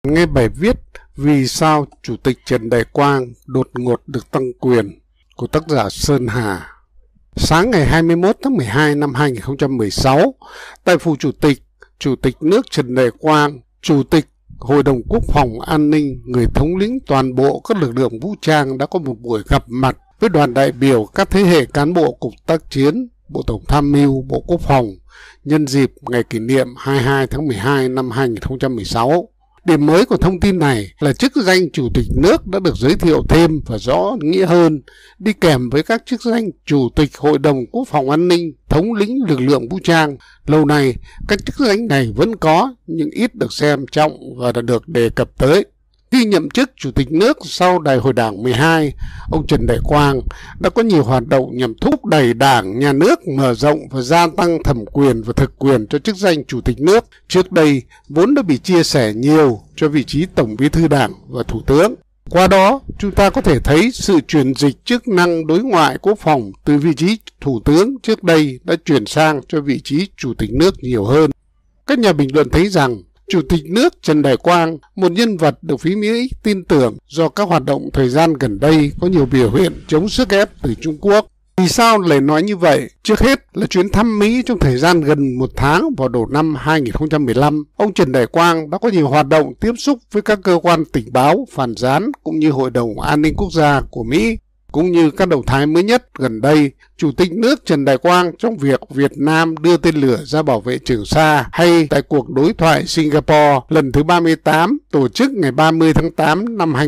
Nghe bài viết Vì sao Chủ tịch Trần Đại Quang đột ngột được tăng quyền của tác giả Sơn Hà. Sáng ngày 21 tháng 12 năm 2016, tại Phủ Chủ tịch nước Trần Đại Quang, Chủ tịch Hội đồng Quốc phòng An ninh, người thống lĩnh toàn bộ các lực lượng vũ trang đã có một buổi gặp mặt với đoàn đại biểu các thế hệ cán bộ Cục Tác chiến, Bộ Tổng tham mưu, Bộ Quốc phòng nhân dịp ngày kỷ niệm 22 tháng 12 năm 2016. Điểm mới của thông tin này là chức danh Chủ tịch nước đã được giới thiệu thêm và rõ nghĩa hơn, đi kèm với các chức danh Chủ tịch Hội đồng Quốc phòng An ninh, thống lĩnh lực lượng vũ trang. Lâu nay, các chức danh này vẫn có nhưng ít được xem trọng và đã được đề cập tới. Khi nhậm chức Chủ tịch nước sau Đại hội Đảng 12, ông Trần Đại Quang đã có nhiều hoạt động nhằm thúc đẩy Đảng, Nhà nước mở rộng và gia tăng thẩm quyền và thực quyền cho chức danh Chủ tịch nước. Trước đây, vốn đã bị chia sẻ nhiều cho vị trí Tổng Bí thư Đảng và Thủ tướng. Qua đó, chúng ta có thể thấy sự chuyển dịch chức năng đối ngoại quốc phòng từ vị trí Thủ tướng trước đây đã chuyển sang cho vị trí Chủ tịch nước nhiều hơn. Các nhà bình luận thấy rằng, Chủ tịch nước Trần Đại Quang, một nhân vật được phía Mỹ tin tưởng do các hoạt động thời gian gần đây có nhiều biểu hiện chống sức ép từ Trung Quốc. Vì sao lại nói như vậy? Trước hết là chuyến thăm Mỹ trong thời gian gần một tháng vào đầu năm 2015. Ông Trần Đại Quang đã có nhiều hoạt động tiếp xúc với các cơ quan tình báo, phản gián cũng như Hội đồng An ninh Quốc gia của Mỹ. Cũng như các động thái mới nhất gần đây, Chủ tịch nước Trần Đại Quang trong việc Việt Nam đưa tên lửa ra bảo vệ Trường Sa, hay tại cuộc đối thoại Singapore lần thứ 38 tổ chức ngày 30 tháng 8 năm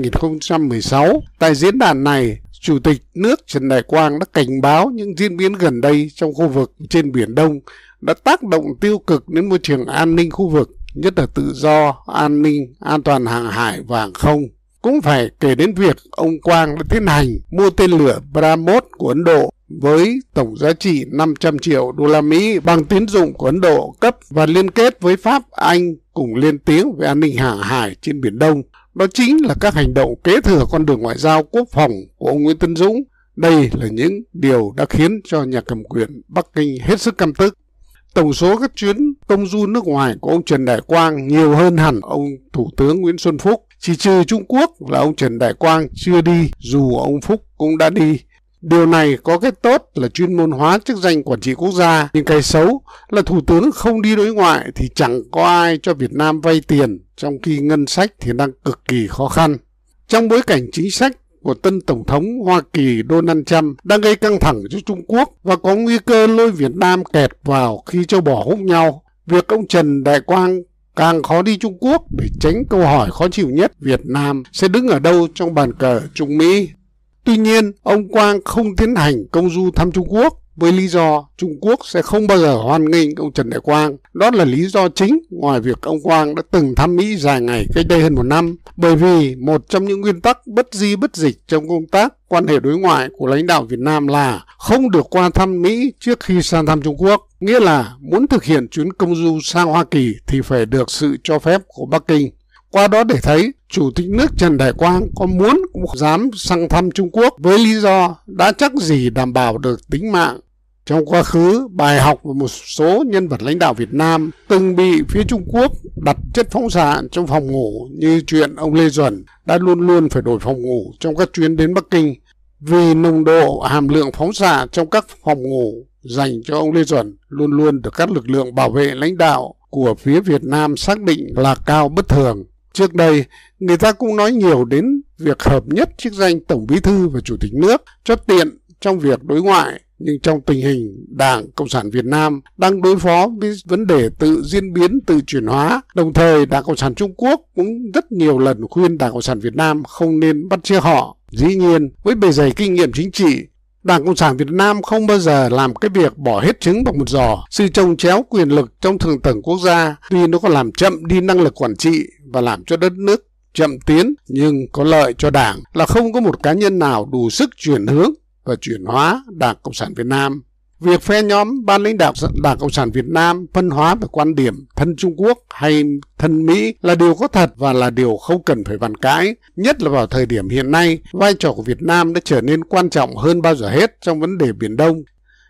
2016. Tại diễn đàn này, Chủ tịch nước Trần Đại Quang đã cảnh báo những diễn biến gần đây trong khu vực trên Biển Đông đã tác động tiêu cực đến môi trường an ninh khu vực, nhất là tự do, an ninh, an toàn hàng hải và hàng không. Cũng phải kể đến việc ông Quang đã tiến hành mua tên lửa BrahMos của Ấn Độ với tổng giá trị 500 triệu đô la Mỹ bằng tín dụng của Ấn Độ cấp và liên kết với Pháp, Anh cùng lên tiếng về an ninh hàng hải trên Biển Đông. Đó chính là các hành động kế thừa con đường ngoại giao quốc phòng của ông Nguyễn Tấn Dũng. Đây là những điều đã khiến cho nhà cầm quyền Bắc Kinh hết sức căm tức. Tổng số các chuyến công du nước ngoài của ông Trần Đại Quang nhiều hơn hẳn ông Thủ tướng Nguyễn Xuân Phúc. Chỉ trừ Trung Quốc là ông Trần Đại Quang chưa đi, dù ông Phúc cũng đã đi. Điều này có cái tốt là chuyên môn hóa chức danh quản trị quốc gia, nhưng cái xấu là Thủ tướng không đi đối ngoại thì chẳng có ai cho Việt Nam vay tiền, trong khi ngân sách thì đang cực kỳ khó khăn. Trong bối cảnh chính sách của tân Tổng thống Hoa Kỳ Donald Trump đang gây căng thẳng cho Trung Quốc và có nguy cơ lôi Việt Nam kẹt vào khi châu bò húc nhau, việc ông Trần Đại Quang càng khó đi Trung Quốc để tránh câu hỏi khó chịu nhất Việt Nam sẽ đứng ở đâu trong bàn cờ Trung Mỹ. Tuy nhiên, ông Quang không tiến hành công du thăm Trung Quốc với lý do Trung Quốc sẽ không bao giờ hoan nghênh ông Trần Đại Quang. Đó là lý do chính ngoài việc ông Quang đã từng thăm Mỹ dài ngày cách đây hơn một năm. Bởi vì một trong những nguyên tắc bất di bất dịch trong công tác quan hệ đối ngoại của lãnh đạo Việt Nam là không được qua thăm Mỹ trước khi sang thăm Trung Quốc. Nghĩa là muốn thực hiện chuyến công du sang Hoa Kỳ thì phải được sự cho phép của Bắc Kinh. Qua đó để thấy, Chủ tịch nước Trần Đại Quang có muốn cũng dám sang thăm Trung Quốc với lý do đã chắc gì đảm bảo được tính mạng. Trong quá khứ, bài học của một số nhân vật lãnh đạo Việt Nam từng bị phía Trung Quốc đặt chất phóng xạ trong phòng ngủ, như chuyện ông Lê Duẩn đã luôn luôn phải đổi phòng ngủ trong các chuyến đến Bắc Kinh vì nồng độ hàm lượng phóng xạ trong các phòng ngủ dành cho ông Lê Duẩn luôn luôn được các lực lượng bảo vệ lãnh đạo của phía Việt Nam xác định là cao bất thường. Trước đây, người ta cũng nói nhiều đến việc hợp nhất chức danh Tổng Bí thư và Chủ tịch nước cho tiện trong việc đối ngoại, nhưng trong tình hình Đảng Cộng sản Việt Nam đang đối phó với vấn đề tự diễn biến, tự chuyển hóa, đồng thời Đảng Cộng sản Trung Quốc cũng rất nhiều lần khuyên Đảng Cộng sản Việt Nam không nên bắt chước họ. Dĩ nhiên, với bề dày kinh nghiệm chính trị, Đảng Cộng sản Việt Nam không bao giờ làm cái việc bỏ hết trứng vào một giò. Sự chồng chéo quyền lực trong thượng tầng quốc gia tuy nó có làm chậm đi năng lực quản trị và làm cho đất nước chậm tiến, nhưng có lợi cho Đảng là không có một cá nhân nào đủ sức chuyển hướng và chuyển hóa Đảng Cộng sản Việt Nam. Việc phe nhóm ban lãnh đạo Đảng Cộng sản Việt Nam phân hóa về quan điểm thân Trung Quốc hay thân Mỹ là điều có thật và là điều không cần phải bàn cãi. Nhất là vào thời điểm hiện nay, vai trò của Việt Nam đã trở nên quan trọng hơn bao giờ hết trong vấn đề Biển Đông.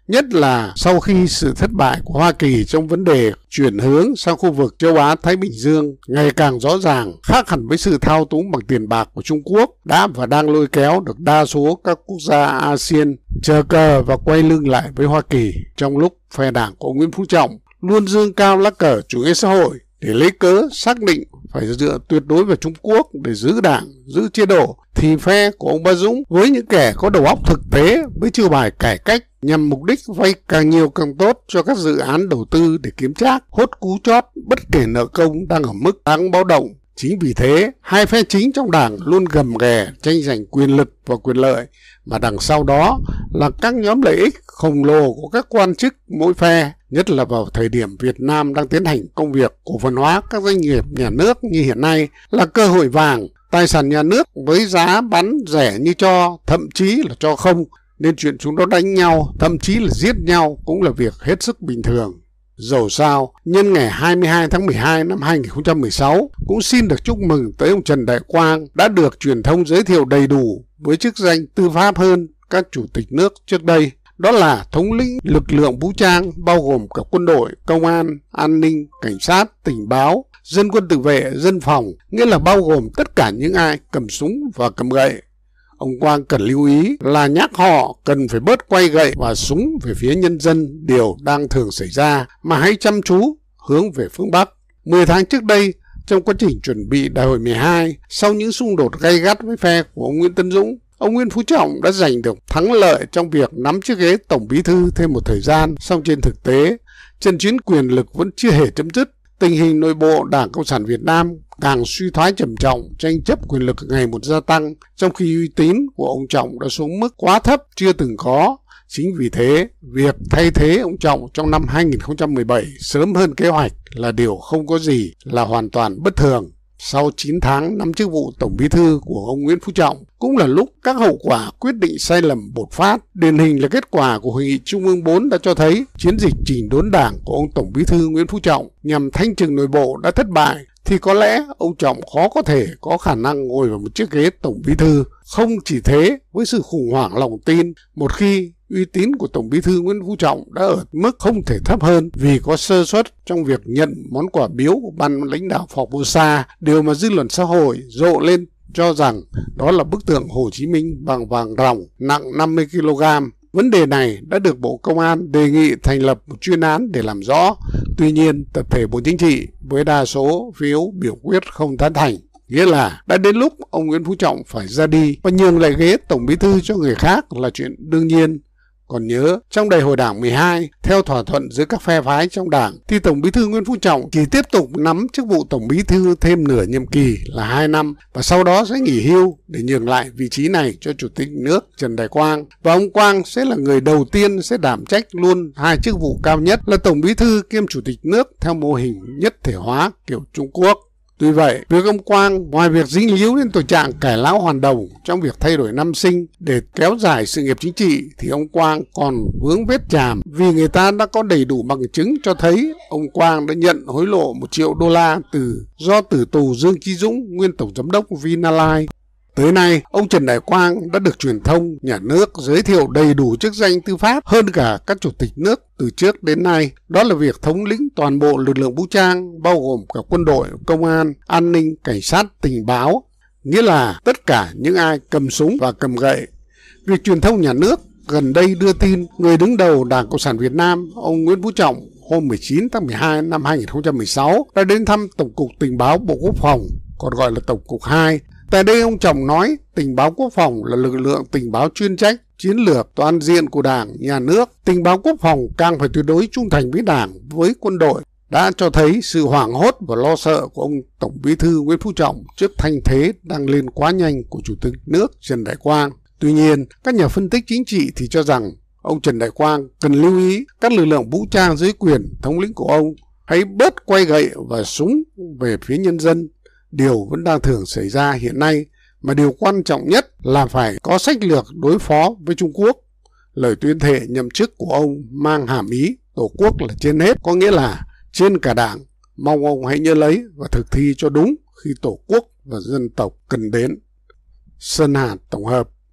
nhất là sau khi sự thất bại của Hoa Kỳ trong vấn đề chuyển hướng sang khu vực châu Á-Thái Bình Dương ngày càng rõ ràng, khác hẳn với sự thao túng bằng tiền bạc của Trung Quốc đã và đang lôi kéo được đa số các quốc gia ASEAN chờ cờ và quay lưng lại với Hoa Kỳ, trong lúc phe đảng của Nguyễn Phú Trọng luôn dương cao lá cờ chủ nghĩa xã hội để lấy cớ xác định phải dựa tuyệt đối vào Trung Quốc để giữ đảng, giữ chế độ, thì phe của ông Ba Dũng với những kẻ có đầu óc thực tế với chiêu bài cải cách nhằm mục đích vay càng nhiều càng tốt cho các dự án đầu tư để kiếm trác, hốt cú chót bất kể nợ công đang ở mức đáng báo động. Chính vì thế, hai phe chính trong đảng luôn gầm ghè tranh giành quyền lực và quyền lợi, mà đằng sau đó là các nhóm lợi ích khổng lồ của các quan chức mỗi phe, nhất là vào thời điểm Việt Nam đang tiến hành công việc cổ phần hóa các doanh nghiệp nhà nước như hiện nay là cơ hội vàng. Tài sản nhà nước với giá bán rẻ như cho, thậm chí là cho không, nên chuyện chúng nó đánh nhau, thậm chí là giết nhau cũng là việc hết sức bình thường. Dẫu sao, nhân ngày 22 tháng 12 năm 2016, cũng xin được chúc mừng tới ông Trần Đại Quang đã được truyền thông giới thiệu đầy đủ với chức danh tư pháp hơn các chủ tịch nước trước đây. Đó là thống lĩnh lực lượng vũ trang bao gồm cả quân đội, công an, an ninh, cảnh sát, tình báo, dân quân tự vệ, dân phòng, nghĩa là bao gồm tất cả những ai cầm súng và cầm gậy. Ông Quang cần lưu ý là nhắc họ cần phải bớt quay gậy và súng về phía nhân dân, điều đang thường xảy ra, mà hãy chăm chú hướng về phương Bắc. 10 tháng trước đây, trong quá trình chuẩn bị Đại hội 12, sau những xung đột gay gắt với phe của ông Nguyễn Tấn Dũng, ông Nguyễn Phú Trọng đã giành được thắng lợi trong việc nắm chiếc ghế Tổng Bí thư thêm một thời gian, song trên thực tế, trận chiến quyền lực vẫn chưa hề chấm dứt. Tình hình nội bộ Đảng Cộng sản Việt Nam càng suy thoái trầm trọng, tranh chấp quyền lực ngày một gia tăng, trong khi uy tín của ông Trọng đã xuống mức quá thấp chưa từng có. Chính vì thế, việc thay thế ông Trọng trong năm 2017 sớm hơn kế hoạch là điều không có gì là hoàn toàn bất thường. Sau 9 tháng nắm chức vụ Tổng Bí thư của ông Nguyễn Phú Trọng, cũng là lúc các hậu quả quyết định sai lầm bột phát. Điển hình là kết quả của Hội nghị Trung ương 4 đã cho thấy chiến dịch chỉnh đốn đảng của ông Tổng Bí thư Nguyễn Phú Trọng nhằm thanh trừng nội bộ đã thất bại, thì có lẽ ông Trọng khó có thể có khả năng ngồi vào một chiếc ghế Tổng Bí thư. Không chỉ thế, với sự khủng hoảng lòng tin, một khi uy tín của Tổng Bí thư Nguyễn Phú Trọng đã ở mức không thể thấp hơn vì có sơ suất trong việc nhận món quà biếu của ban lãnh đạo Formosa, điều mà dư luận xã hội rộ lên cho rằng đó là bức tượng Hồ Chí Minh bằng vàng ròng nặng 50 kg. Vấn đề này đã được Bộ Công an đề nghị thành lập một chuyên án để làm rõ. Tuy nhiên, tập thể Bộ Chính trị với đa số phiếu biểu quyết không tán thành. Nghĩa là đã đến lúc ông Nguyễn Phú Trọng phải ra đi và nhường lại ghế Tổng Bí thư cho người khác là chuyện đương nhiên. Còn nhớ, trong Đại hội Đảng 12, theo thỏa thuận giữa các phe phái trong đảng, thì Tổng Bí thư Nguyễn Phú Trọng chỉ tiếp tục nắm chức vụ Tổng Bí thư thêm nửa nhiệm kỳ là 2 năm và sau đó sẽ nghỉ hưu để nhường lại vị trí này cho Chủ tịch nước Trần Đại Quang. Và ông Quang sẽ là người đầu tiên sẽ đảm trách luôn hai chức vụ cao nhất là Tổng Bí thư kiêm Chủ tịch nước theo mô hình nhất thể hóa kiểu Trung Quốc. Tuy vậy, việc ông Quang ngoài việc dính líu đến tình trạng cải lão hoàn đồng trong việc thay đổi năm sinh để kéo dài sự nghiệp chính trị, thì ông Quang còn vướng vết chàm vì người ta đã có đầy đủ bằng chứng cho thấy ông Quang đã nhận hối lộ 1 triệu đô la do tử tù Dương Chí Dũng, nguyên tổng giám đốc Vinalines. Tới nay, ông Trần Đại Quang đã được truyền thông nhà nước giới thiệu đầy đủ chức danh tư pháp hơn cả các chủ tịch nước từ trước đến nay. Đó là việc thống lĩnh toàn bộ lực lượng vũ trang, bao gồm cả quân đội, công an, an ninh, cảnh sát, tình báo. Nghĩa là tất cả những ai cầm súng và cầm gậy. Việc truyền thông nhà nước gần đây đưa tin người đứng đầu Đảng Cộng sản Việt Nam, ông Nguyễn Phú Trọng, hôm 19 tháng 12 năm 2016 đã đến thăm Tổng cục Tình báo Bộ Quốc phòng, còn gọi là Tổng cục 2. Tại đây ông Trọng nói tình báo quốc phòng là lực lượng tình báo chuyên trách, chiến lược toàn diện của Đảng, Nhà nước. Tình báo quốc phòng càng phải tuyệt đối trung thành với Đảng, với quân đội, đã cho thấy sự hoảng hốt và lo sợ của ông Tổng Bí thư Nguyễn Phú Trọng trước thanh thế đang lên quá nhanh của Chủ tịch nước Trần Đại Quang. Tuy nhiên, các nhà phân tích chính trị thì cho rằng ông Trần Đại Quang cần lưu ý các lực lượng vũ trang dưới quyền thống lĩnh của ông hãy bớt quay gậy và súng về phía nhân dân. Điều vẫn đang thường xảy ra hiện nay, mà điều quan trọng nhất là phải có sách lược đối phó với Trung Quốc. Lời tuyên thệ nhậm chức của ông mang hàm ý Tổ quốc là trên hết, có nghĩa là trên cả Đảng. Mong ông hãy nhớ lấy và thực thi cho đúng khi Tổ quốc và dân tộc cần đến. Sơn Hà tổng hợp.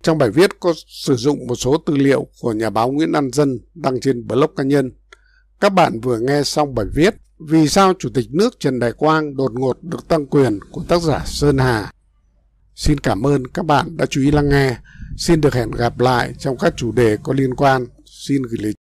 Trong bài viết có sử dụng một số tư liệu của nhà báo Nguyễn An Dân đăng trên blog cá nhân. Các bạn vừa nghe xong bài viết Vì sao Chủ tịch nước Trần Đại Quang đột ngột được tăng quyền của tác giả Sơn Hà. Xin cảm ơn các bạn đã chú ý lắng nghe. Xin được hẹn gặp lại trong các chủ đề có liên quan. Xin gửi lời